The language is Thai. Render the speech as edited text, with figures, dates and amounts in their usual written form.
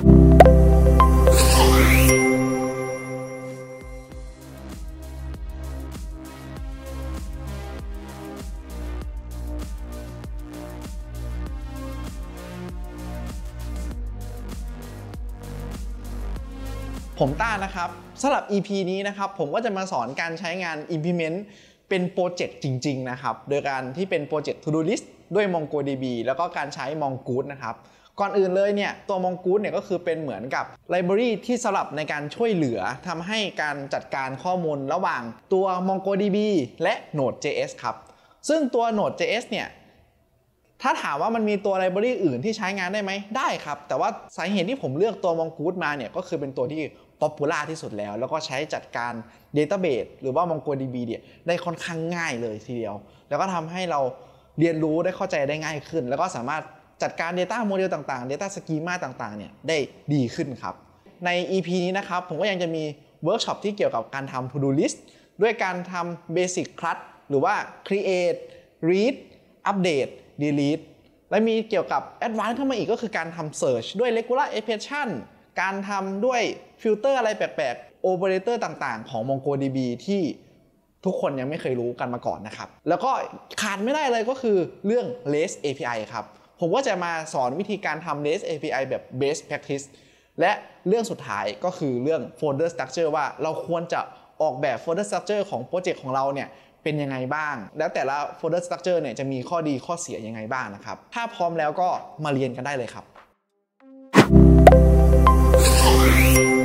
ผมต้านะครับสำหรับ EP นี้นะครับผมก็จะมาสอนการใช้งาน implement เป็นโปรเจกต์จริงๆนะครับโดยการที่เป็นโปรเจกต์ to do list ด้วย MongoDB แล้วก็การใช้ Mongoose นะครับก่อนอื่นเลยเนี่ยตัว Mongoose เนี่ยก็คือเป็นเหมือนกับ library ที่สำหรับในการช่วยเหลือทำให้การจัดการข้อมูลระหว่างตัว MongoDB และ Node.js ครับซึ่งตัว Node.js เนี่ยถ้าถามว่ามันมีตัว library อื่นที่ใช้งานได้ไหมได้ครับแต่ว่าสาเหตุที่ผมเลือกตัว Mongoose มาเนี่ยก็คือเป็นตัวที่popular ที่สุดแล้วก็ใช้จัดการ database หรือว่า MongoDB เนี่ยได้ค่อนข้างง่ายเลยทีเดียวแล้วก็ทำให้เราเรียนรู้ได้เข้าใจได้ง่ายขึ้นแล้วก็สามารถจัดการ data model ต่างๆ data schema ต่างๆเนี่ยได้ดีขึ้นครับใน EP นี้นะครับผมก็ยังจะมีเวิร์กช็อปที่เกี่ยวกับการทำ to do list ด้วยการทำ basic CRUD หรือว่า create read update delete และมีเกี่ยวกับ advanced เข้ามาอีกก็คือการทำ search ด้วย regular expressionการทำด้วยฟิลเตอร์อะไรแปลกๆ operator ต่างๆของ MongoDB ที่ทุกคนยังไม่เคยรู้กันมาก่อนนะครับแล้วก็ขาดไม่ได้เลยก็คือเรื่อง REST API ครับผมก็จะมาสอนวิธีการทำ REST API แบบ best practice และเรื่องสุดท้ายก็คือเรื่อง folder structure ว่าเราควรจะออกแบบ folder structure ของโปรเจกต์ของเราเนี่ยเป็นยังไงบ้างแล้วแต่ละ folder structure เนี่ยจะมีข้อดีข้อเสียยังไงบ้างนะครับถ้าพร้อมแล้วก็มาเรียนกันได้เลยครับ